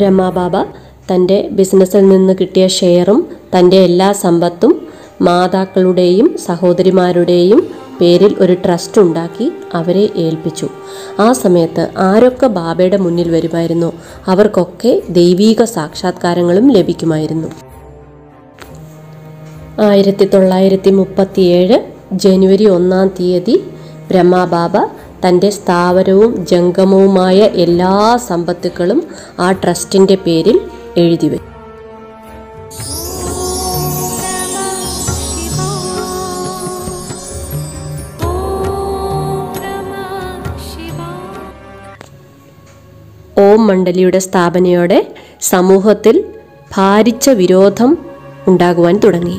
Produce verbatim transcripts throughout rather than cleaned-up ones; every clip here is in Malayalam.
ബ്രഹ്മബാബ തൻ്റെ ബിസിനസ്സിൽ നിന്ന് കിട്ടിയ ഷെയറും തൻ്റെ എല്ലാ സമ്പത്തും മാതാക്കളുടെയും സഹോദരിമാരുടെയും പേരിൽ ഒരു ട്രസ്റ്റ് ഉണ്ടാക്കി അവരെ ഏൽപ്പിച്ചു. ആ സമയത്ത് ആരൊക്കെ ബാബയുടെ മുന്നിൽ വരുമായിരുന്നോ അവർക്കൊക്കെ ദൈവീക സാക്ഷാത്കാരങ്ങളും ലഭിക്കുമായിരുന്നു. ആയിരത്തി തൊള്ളായിരത്തി മുപ്പത്തിയേഴ് ജനുവരി ഒന്നാം തീയതി ബ്രഹ്മബാബ തൻ്റെ സ്ഥാവരവും ജംഗമവുമായ എല്ലാ സമ്പത്തുക്കളും ആ ട്രസ്റ്റിൻ്റെ പേരിൽ എഴുതി വച്ചു. ഓം മണ്ഡലിയുടെ സ്ഥാപനയോടെ സമൂഹത്തിൽ ഭാരിച്ച വിരോധം ഉണ്ടാകുവാൻ തുടങ്ങി.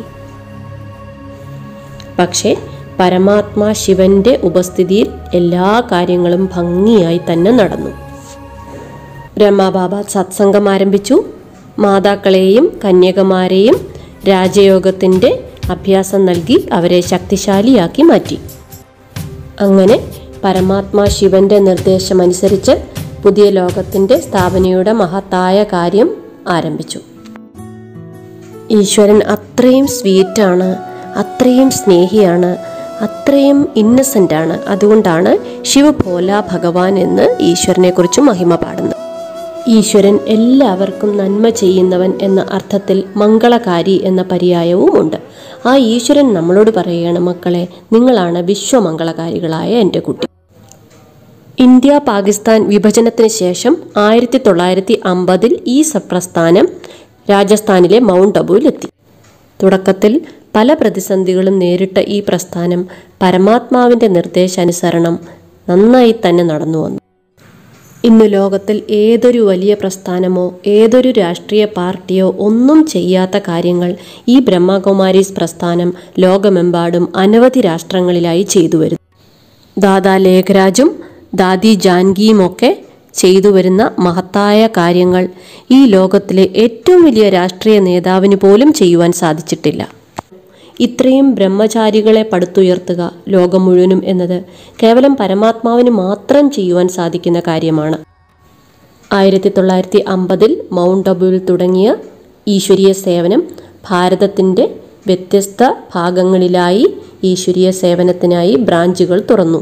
പക്ഷേ പരമാത്മാ ശിവന്റെ ഉപസ്ഥിതിയിൽ എല്ലാ കാര്യങ്ങളും ഭംഗിയായി തന്നെ നടന്നു. ബ്രഹ്മബാബ സത്സംഗം ആരംഭിച്ചു. മാതാക്കളെയും കന്യകമാരെയും രാജയോഗത്തിൻ്റെ അഭ്യാസം നൽകി അവരെ ശക്തിശാലിയാക്കി മാറ്റി. അങ്ങനെ പരമാത്മാ ശിവന്റെ നിർദ്ദേശമനുസരിച്ച് പുതിയ ലോകത്തിൻ്റെ സ്ഥാപനയുടെ മഹത്തായ കാര്യം ആരംഭിച്ചു. ഈശ്വരൻ അത്രയും സ്വീറ്റാണ്, അത്രയും സ്നേഹിയാണ്, അത്രയും ഇന്നസെൻ്റ് ആണ്. അതുകൊണ്ടാണ് ശിവ ഭോല ഭഗവാൻ എന്ന് ഈശ്വരനെ കുറിച്ച് മഹിമ പാടുന്നത്. ഈശ്വരൻ എല്ലാവർക്കും നന്മ ചെയ്യുന്നവൻ എന്ന അർത്ഥത്തിൽ മംഗളകാരി എന്ന പര്യായവും ഉണ്ട്. ആ ഈശ്വരൻ നമ്മളോട് പറയുകയാണ്, മക്കളെ, നിങ്ങളാണ് വിശ്വമംഗളകാരികളായ എൻ്റെ കുട്ടി. ഇന്ത്യ പാകിസ്ഥാൻ വിഭജനത്തിന് ശേഷം ആയിരത്തി തൊള്ളായിരത്തി അമ്പതിൽ ഈ പ്രസ്ഥാനം രാജസ്ഥാനിലെ മൗണ്ട് അബുവിലെത്തി. തുടക്കത്തിൽ പല പ്രതിസന്ധികളും നേരിട്ട ഈ പ്രസ്ഥാനം പരമാത്മാവിൻ്റെ നിർദ്ദേശാനുസരണം നന്നായി തന്നെ നടന്നു വന്നു. ഇന്ന് ലോകത്തിൽ ഏതൊരു വലിയ പ്രസ്ഥാനമോ ഏതൊരു രാഷ്ട്രീയ പാർട്ടിയോ ഒന്നും ചെയ്യാത്ത കാര്യങ്ങൾ ഈ ബ്രഹ്മകുമാരീസ് പ്രസ്ഥാനം ലോകമെമ്പാടും അനവധി രാഷ്ട്രങ്ങളിലായി ചെയ്തു വരുന്നു. ദാദാ ലേഖരാജും ദാദി ജാൻകിയുമൊക്കെ ചെയ്തു വരുന്ന മഹത്തായ കാര്യങ്ങൾ ഈ ലോകത്തിലെ ഏറ്റവും വലിയ രാഷ്ട്രീയ നേതാവിന് പോലും ചെയ്യുവാൻ സാധിച്ചിട്ടില്ല. ഇത്രയും ബ്രഹ്മചാരികളെ പടുത്തുയർത്തുക ലോകം മുഴുവനും എന്നത് കേവലം പരമാത്മാവിന് മാത്രം ചെയ്യുവാൻ സാധിക്കുന്ന കാര്യമാണ്. ആയിരത്തി തൊള്ളായിരത്തി അമ്പതിൽ മൗണ്ട് അബുവിൽ തുടങ്ങിയ ഈശ്വരീയ സേവനം ഭാരതത്തിൻ്റെ വ്യത്യസ്ത ഭാഗങ്ങളിലായി ഈശ്വരീയ സേവനത്തിനായി ബ്രാഞ്ചുകൾ തുറന്നു.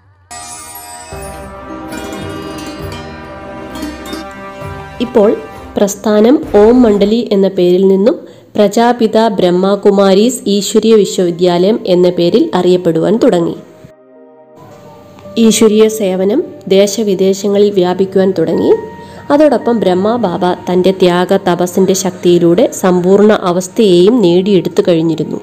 ഇപ്പോൾ പ്രസ്ഥാനം ഓം മണ്ഡലി എന്ന പേരിൽ നിന്നും പ്രജാപിത ബ്രഹ്മകുമാരീസ് ഈശ്വരീയ വിശ്വവിദ്യാലയം എന്ന പേരിൽ അറിയപ്പെടുവാൻ തുടങ്ങി. ഈശ്വരീയ സേവനം ദേശവിദേശങ്ങളിൽ വ്യാപിക്കുവാൻ തുടങ്ങി. അതോടൊപ്പം ബ്രഹ്മബാബ തൻ്റെ ത്യാഗ തപസ്സിൻ്റെ ശക്തിയിലൂടെ സമ്പൂർണ്ണ അവസ്ഥയെയും നേടിയെടുത്തു കഴിഞ്ഞിരുന്നു.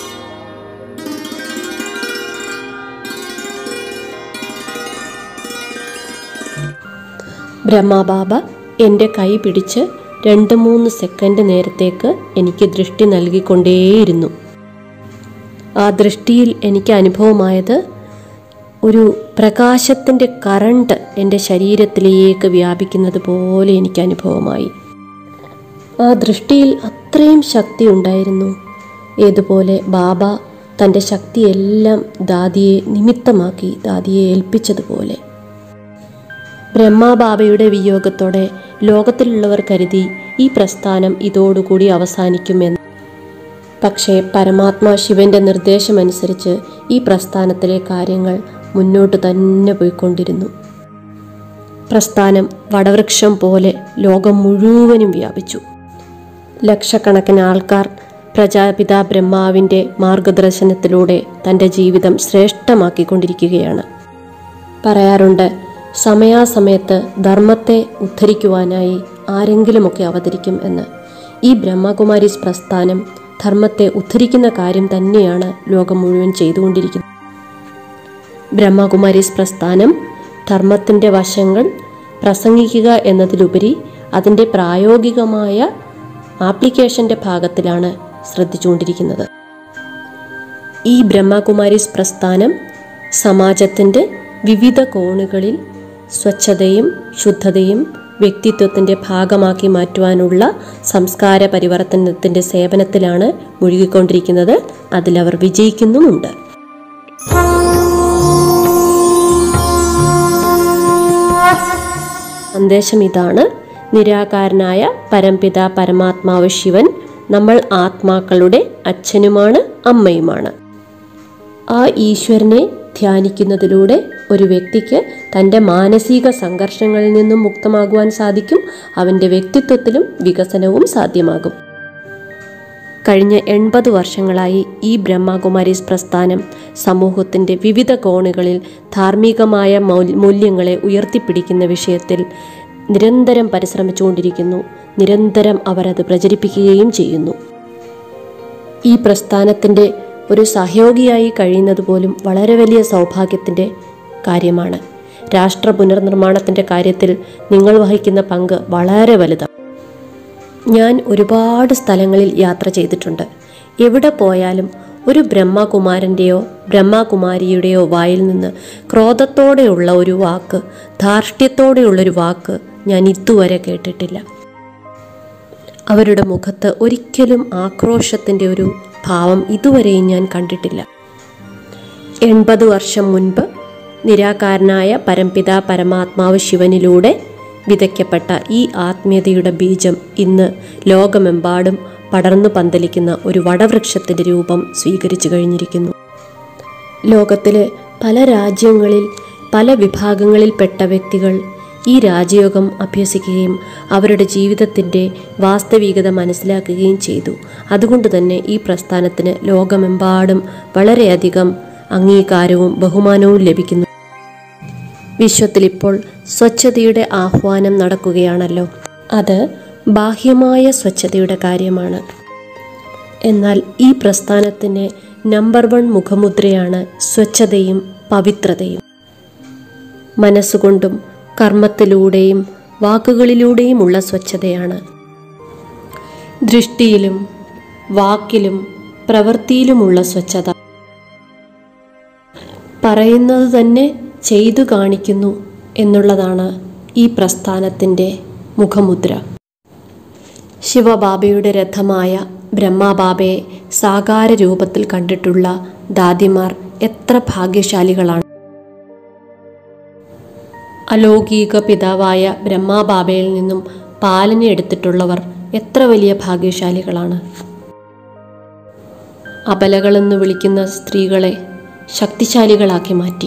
ബ്രഹ്മബാബ എൻ്റെ കൈ പിടിച്ച് രണ്ട് മൂന്ന് സെക്കൻഡ് നേരത്തേക്ക് എനിക്ക് ദൃഷ്ടി നൽകിക്കൊണ്ടേയിരുന്നു. ആ ദൃഷ്ടിയിൽ എനിക്ക് അനുഭവമായത് ഒരു പ്രകാശത്തിൻ്റെ കറണ്ട് എൻ്റെ ശരീരത്തിലേക്ക് വ്യാപിക്കുന്നത് പോലെ എനിക്ക് അനുഭവമായി. ആ ദൃഷ്ടിയിൽ അത്രയും ശക്തി ഉണ്ടായിരുന്നു. ഏതുപോലെ ബാബ തൻ്റെ ശക്തിയെല്ലാം ദാദിയെ നിമിത്തമാക്കി ദാദിയെ ഏൽപ്പിച്ചതുപോലെ. ബ്രഹ്മബാബയുടെ വിയോഗത്തോടെ ലോകത്തിലുള്ളവർ കരുതി ഈ പ്രസ്ഥാനം ഇതോടുകൂടി അവസാനിക്കുമെന്ന്. പക്ഷേ പരമാത്മാ ശിവന്റെ നിർദ്ദേശമനുസരിച്ച് ഈ പ്രസ്ഥാനത്തിലെ കാര്യങ്ങൾ മുന്നോട്ട് തന്നെ പോയിക്കൊണ്ടിരുന്നു. പ്രസ്ഥാനം വടവൃക്ഷം പോലെ ലോകം മുഴുവനും വ്യാപിച്ചു. ലക്ഷക്കണക്കിന് ആൾക്കാർ പ്രജാപിത ബ്രഹ്മാവിൻ്റെ മാർഗദർശനത്തിലൂടെ തൻ്റെ ജീവിതം ശ്രേഷ്ഠമാക്കിക്കൊണ്ടിരിക്കുകയാണ്. പറയാറുണ്ട്, സമയാസമയത്ത് ധർമ്മത്തെ ഉദ്ധരിക്കുവാനായി ആരെങ്കിലുമൊക്കെ അവതരിക്കും എന്ന്. ഈ ബ്രഹ്മകുമാരീസ് പ്രസ്ഥാനം ധർമ്മത്തെ ഉദ്ധരിക്കുന്ന കാര്യം തന്നെയാണ് ലോകം മുഴുവൻ ചെയ്തുകൊണ്ടിരിക്കുന്നത്. ബ്രഹ്മകുമാരീസ് പ്രസ്ഥാനം ധർമ്മത്തിൻ്റെ വശങ്ങൾ പ്രസംഗിക്കുക എന്നതിലുപരി അതിൻ്റെ പ്രായോഗികമായ ആപ്ലിക്കേഷൻ്റെ ഭാഗത്തിലാണ് ശ്രദ്ധിച്ചുകൊണ്ടിരിക്കുന്നത്. ഈ ബ്രഹ്മകുമാരീസ് പ്രസ്ഥാനം സമാജത്തിൻ്റെ വിവിധ കോണുകളിൽ സ്വച്ഛതയും ശുദ്ധതയും വ്യക്തിത്വത്തിൻ്റെ ഭാഗമാക്കി മാറ്റുവാനുള്ള സംസ്കാര പരിവർത്തനത്തിൻ്റെ സേവനത്തിലാണ് മുഴുകിക്കൊണ്ടിരിക്കുന്നത്. അതിലവർ വിജയിക്കുന്നുമുണ്ട്. സന്ദേശം ഇതാണ്: നിരാകാരനായ പരംപിത പരമാത്മാവ് ശിവൻ നമ്മൾ ആത്മാക്കളുടെ അച്ഛനുമാണ്, അമ്മയുമാണ്. ആ ഈശ്വരനെ ധ്യാനിക്കുന്നതിലൂടെ ഒരു വ്യക്തിക്ക് തൻ്റെ മാനസിക സംഘർഷങ്ങളിൽ നിന്നും മുക്തമാകുവാൻ സാധിക്കും. അവൻ്റെ വ്യക്തിത്വത്തിലും വികസനവും സാധ്യമാകും. കഴിഞ്ഞ എൺപത് വർഷങ്ങളായി ഈ ബ്രഹ്മകുമാരീസ് പ്രസ്ഥാനം സമൂഹത്തിൻ്റെ വിവിധ കോണുകളിൽ ധാർമ്മികമായ മൂല്യങ്ങളെ ഉയർത്തിപ്പിടിക്കുന്ന വിഷയത്തിൽ നിരന്തരം പരിശ്രമിച്ചുകൊണ്ടിരിക്കുന്നു. നിരന്തരം അവരത് പ്രചരിപ്പിക്കുകയും ചെയ്യുന്നു. ഈ പ്രസ്ഥാനത്തിൻ്റെ ഒരു സഹയോഗിയായി കഴിയുന്നത് പോലും വളരെ വലിയ സൗഭാഗ്യത്തിൻ്റെ കാര്യമാണ്. രാഷ്ട്ര പുനർനിർമ്മാണത്തിൻ്റെ കാര്യത്തിൽ നിങ്ങൾ വഹിക്കുന്ന പങ്ക് വളരെ വലുതാണ്. ഞാൻ ഒരുപാട് സ്ഥലങ്ങളിൽ യാത്ര ചെയ്തിട്ടുണ്ട്. എവിടെ പോയാലും ഒരു ബ്രഹ്മകുമാരൻ്റെയോ ബ്രഹ്മകുമാരിയുടെയോ വായിൽ നിന്ന് ക്രോധത്തോടെയുള്ള ഒരു വാക്ക്, ധാർഷ്ട്യത്തോടെയുള്ളൊരു വാക്ക് ഞാൻ ഇതുവരെ കേട്ടിട്ടില്ല. അവരുടെ മുഖത്ത് ഒരിക്കലും ആക്രോശത്തിൻ്റെ ഒരു ഭാവം ഇതുവരെയും ഞാൻ കണ്ടിട്ടില്ല. എൺപത് വർഷം മുൻപ് നിരാകാരനായ പരംപിത പരമാത്മാവ് ശിവനിലൂടെ വിതയ്ക്കപ്പെട്ട ഈ ആത്മീയതയുടെ ബീജം ഇന്ന് ലോകമെമ്പാടും പടർന്നു പന്തലിക്കുന്ന ഒരു വടവൃക്ഷത്തിൻ്റെ രൂപം സ്വീകരിച്ചു കഴിഞ്ഞിരിക്കുന്നു. ലോകത്തിലെ പല രാജ്യങ്ങളിൽ പല വിഭാഗങ്ങളിൽപ്പെട്ട വ്യക്തികൾ ഈ രാജയോഗം അഭ്യസിക്കുകയും അവരുടെ ജീവിതത്തിൻ്റെ വാസ്തവികത മനസ്സിലാക്കുകയും ചെയ്തു. അതുകൊണ്ട് തന്നെ ഈ പ്രസ്ഥാനത്തിന് ലോകമെമ്പാടും വളരെയധികം അംഗീകാരവും ബഹുമാനവും ലഭിക്കുന്നു. വിശ്വത്തിലിപ്പോൾ സ്വച്ഛതയുടെ ആഹ്വാനം നടക്കുകയാണല്ലോ. അത് ബാഹ്യമായ സ്വച്ഛതയുടെ കാര്യമാണ്. എന്നാൽ ഈ പ്രസ്ഥാനത്തിൻ്റെ നമ്പർ വൺ മുഖമുദ്രയാണ് സ്വച്ഛതയും പവിത്രതയും. മനസ്സുകൊണ്ടും കർമ്മത്തിലൂടെയും വാക്കുകളിലൂടെയുമുള്ള സ്വച്ഛതയാണ്. ദൃഷ്ടിയിലും വാക്കിലും പ്രവൃത്തിയിലുമുള്ള സ്വച്ഛത. പറയുന്നത് തന്നെ ചെയ്തു കാണിക്കുന്നു എന്നുള്ളതാണ് ഈ പ്രസ്ഥാനത്തിൻ്റെ മുഖമുദ്ര. ശിവബാബയുടെ രഥമായ ബ്രഹ്മബാബയെ സാകാര രൂപത്തിൽ കണ്ടിട്ടുള്ള ദാദിമാർ എത്ര ഭാഗ്യശാലികളാണ്. അലൗകിക പിതാവായ ബ്രഹ്മബാബയിൽ നിന്നും പാലന എടുത്തിട്ടുള്ളവർ എത്ര വലിയ ഭാഗ്യശാലികളാണ്. അബലകളെന്ന് വിളിക്കുന്ന സ്ത്രീകളെ ശക്തിശാലികളാക്കി മാറ്റി.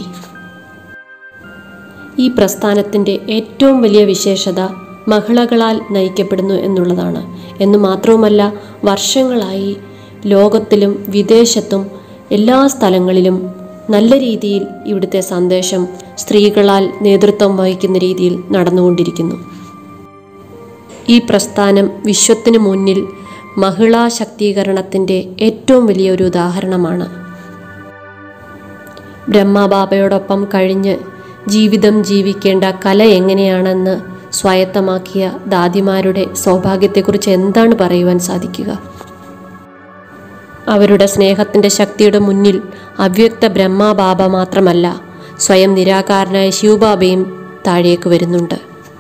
ഈ പ്രസ്ഥാനത്തിൻ്റെ ഏറ്റവും വലിയ വിശേഷത മഹിളകളാൽ നയിക്കപ്പെടുന്നു എന്നുള്ളതാണ്. എന്നു മാത്രവുമല്ല, വർഷങ്ങളായി ലോകത്തിലും വിദേശത്തും എല്ലാ സ്ഥലങ്ങളിലും നല്ല രീതിയിൽ ഇവിടുത്തെ സന്ദേശം സ്ത്രീകളാൽ നേതൃത്വം വഹിക്കുന്ന രീതിയിൽ നടന്നുകൊണ്ടിരിക്കുന്നു. ഈ പ്രസ്ഥാനം വിശ്വത്തിനു മുന്നിൽ മഹിളാ ശാക്തീകരണത്തിൻ്റെ ഏറ്റവും വലിയൊരു ഉദാഹരണമാണ്. ബ്രഹ്മബാബയോടൊപ്പം കഴിഞ്ഞ് ജീവിതം ജീവിക്കേണ്ട കല എങ്ങനെയാണെന്ന് സ്വായത്തമാക്കിയ ദാദിമാരുടെ സൗഭാഗ്യത്തെക്കുറിച്ച് എന്താണ് പറയുവാൻ സാധിക്കുക? അവരുടെ സ്നേഹത്തിൻ്റെ ശക്തിയുടെ മുന്നിൽ അവ്യക്ത ബ്രഹ്മബാബ മാത്രമല്ല, സ്വയം നിരാകാരനായ ശിവബാബയും താഴേക്ക് വരുന്നുണ്ട്.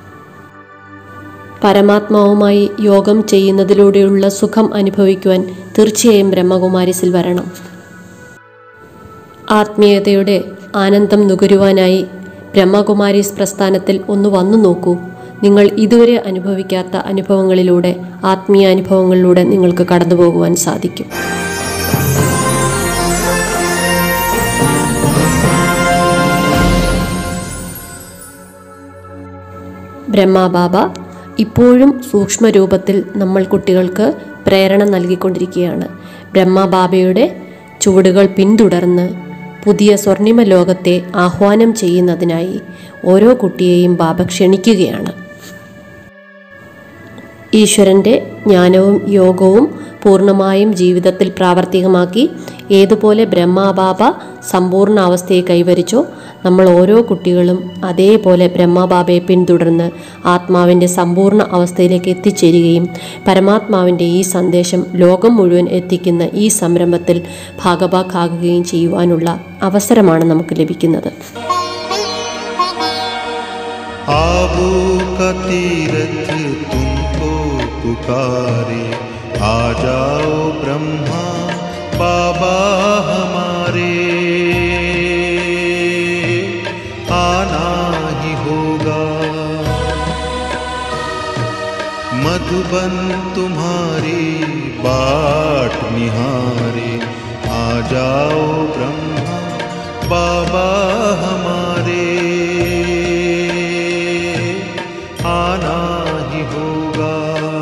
പരമാത്മാവുമായി യോഗം ചെയ്യുന്നതിലൂടെയുള്ള സുഖം അനുഭവിക്കുവാൻ തീർച്ചയായും ബ്രഹ്മകുമാരീസിൽ വരണം. ആത്മീയതയുടെ ആനന്ദം നുകരുവാനായി ബ്രഹ്മകുമാരീസ് പ്രസ്ഥാനത്തിൽ ഒന്ന് വന്നു നോക്കൂ. നിങ്ങൾ ഇതുവരെ അനുഭവിക്കാത്ത അനുഭവങ്ങളിലൂടെ, ആത്മീയ അനുഭവങ്ങളിലൂടെ നിങ്ങൾക്ക് കടന്നു പോകുവാൻ സാധിക്കും. ബ്രഹ്മബാബ ഇപ്പോഴും സൂക്ഷ്മരൂപത്തിൽ നമ്മൾ കുട്ടികൾക്ക് പ്രേരണ നൽകിക്കൊണ്ടിരിക്കുകയാണ്. ബ്രഹ്മബാബയുടെ ചുവടുകൾ പിന്തുടർന്ന് പുതിയ സ്വർണിമ ലോകത്തെ ആഹ്വാനം ചെയ്യുന്നതിനായി ഓരോ കുട്ടിയെയും ബാബ ക്ഷണിക്കുകയാണ്. ഈശ്വരൻ്റെ ജ്ഞാനവും യോഗവും പൂർണ്ണമായും ജീവിതത്തിൽ പ്രാവർത്തികമാക്കി ഏതുപോലെ ബ്രഹ്മബാബ സമ്പൂർണ്ണ അവസ്ഥയെ കൈവരിച്ചോ, നമ്മൾ ഓരോ കുട്ടികളും അതേപോലെ ബ്രഹ്മബാബയെ പിന്തുടർന്ന് ആത്മാവിൻ്റെ സമ്പൂർണ്ണ അവസ്ഥയിലേക്ക് എത്തിച്ചേരുകയും പരമാത്മാവിൻ്റെ ഈ സന്ദേശം ലോകം മുഴുവൻ എത്തിക്കുന്ന ഈ സംരംഭത്തിൽ ഭാഗഭാക്കാകുകയും ചെയ്യുവാനുള്ള അവസരമാണ് നമുക്ക് ലഭിക്കുന്നത്. पुकारे आ जाओ ब्रह्मा बाबा हमारे, आना ही होगा। बन तुम्हारी बाट निहारे। आ जाओ ब्रह्मा बाबा हमारे, आना ही होगा।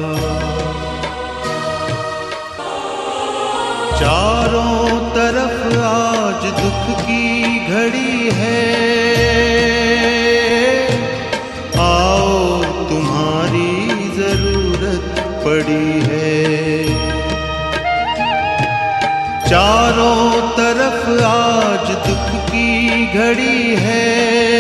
चारों तरफ आज दुख की घड़ी है, आओ तुम्हारी जरूरत पड़ी है। चारों तरफ आज दुख की घड़ी है,